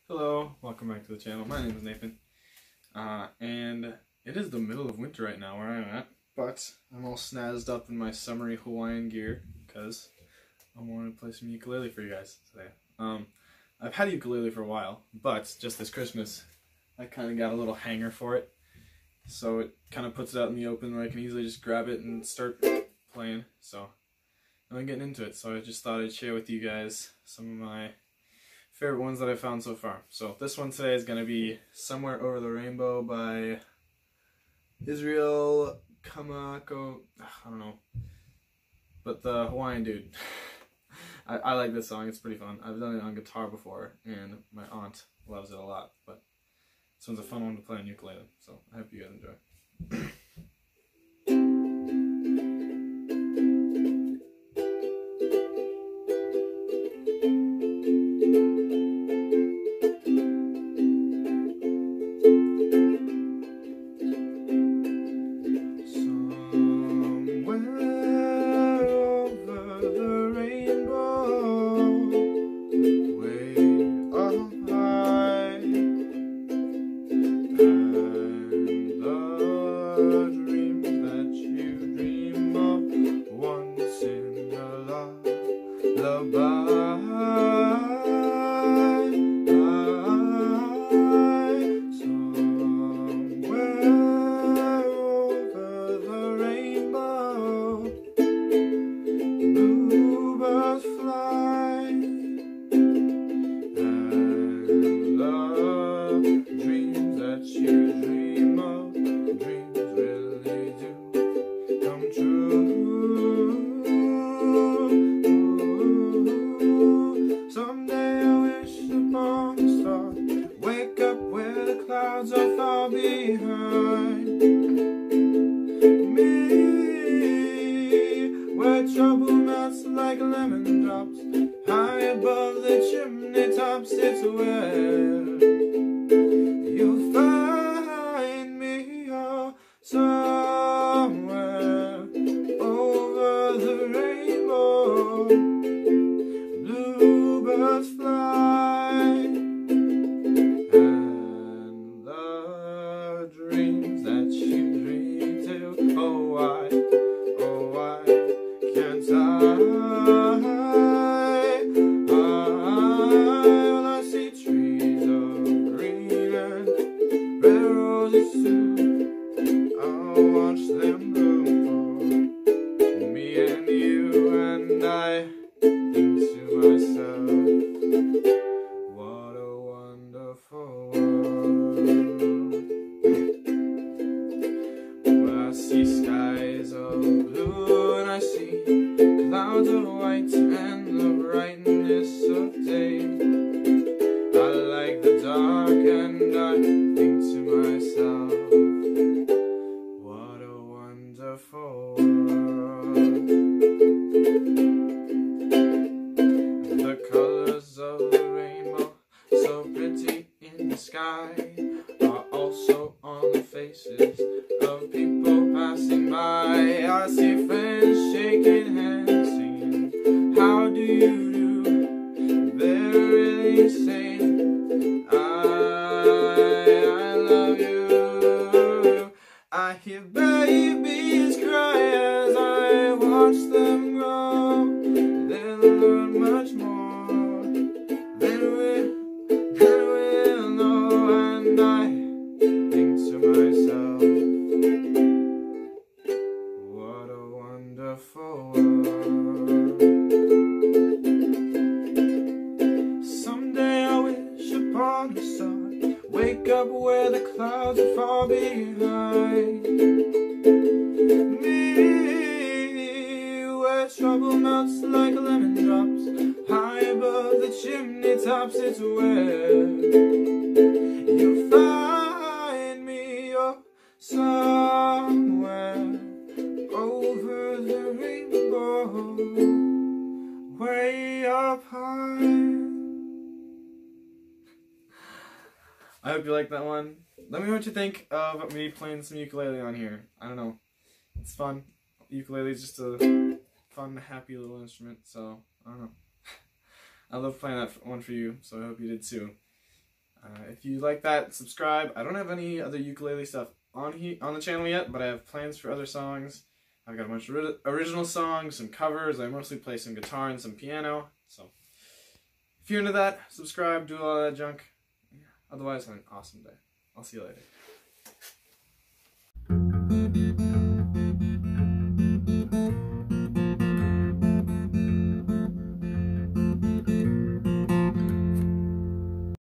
Hello, welcome back to the channel. My name is Nathan, and it is the middle of winter right now where I'm at, but I'm all snazzed up in my summery Hawaiian gear because I wanted to play some ukulele for you guys today. I've had a ukulele for a while, but just this Christmas I kind of got a little hanger for it, so it kind of puts it out in the open where I can easily just grab it and start playing. So I'm getting into it, so I just thought I'd share with you guys some of my favorite ones that I found so far. So this one today is going to be Somewhere Over the Rainbow by Israel Kamako, I don't know, but the Hawaiian dude. I like this song, it's pretty fun. I've done it on guitar before, and my aunt loves it a lot, but this one's a fun one to play on ukulele, so I hope you guys enjoy. So far behind me, where trouble melts like lemon drops, high above the chimney tops, it's where you'll find me, oh, somewhere over the rainbow, bluebirds fly. Dreams that you dream too. Oh why can't well, I see trees of green and red roses too. I'll watch them bloom for me and you, and I think to myself, what a wonderful world. I see skies of blue and I see clouds of white and the brightness of day. I like the dark and I think to myself, what a wonderful world. The colors of the rainbow, so pretty in the sky, are also on the faces of people passing by. I see friends shaking hands, singing, how do you do? They're really saying, I love you. I hear babies cry as I watch them grow. They'll learn much more than we'll know, and I think to myself, what a wonderful world. Someday I wish upon a star, wake up where the clouds are far behind me, where trouble melts like lemon drops, high above the chimney tops, it's where you'll find me, oh, somewhere over the rainbow, way up high. I hope you like that one. Let me know what you think of me playing some ukulele on here. I don't know. It's fun. Ukulele is just a fun, happy little instrument, so I don't know. I love playing that one for you, so I hope you did too. If you like that, subscribe. I don't have any other ukulele stuff on the channel yet, but I have plans for other songs. I've got a bunch of original songs, some covers. I mostly play some guitar and some piano. So if you're into that, subscribe, do all that junk. Yeah. Otherwise, have an awesome day. I'll see you later.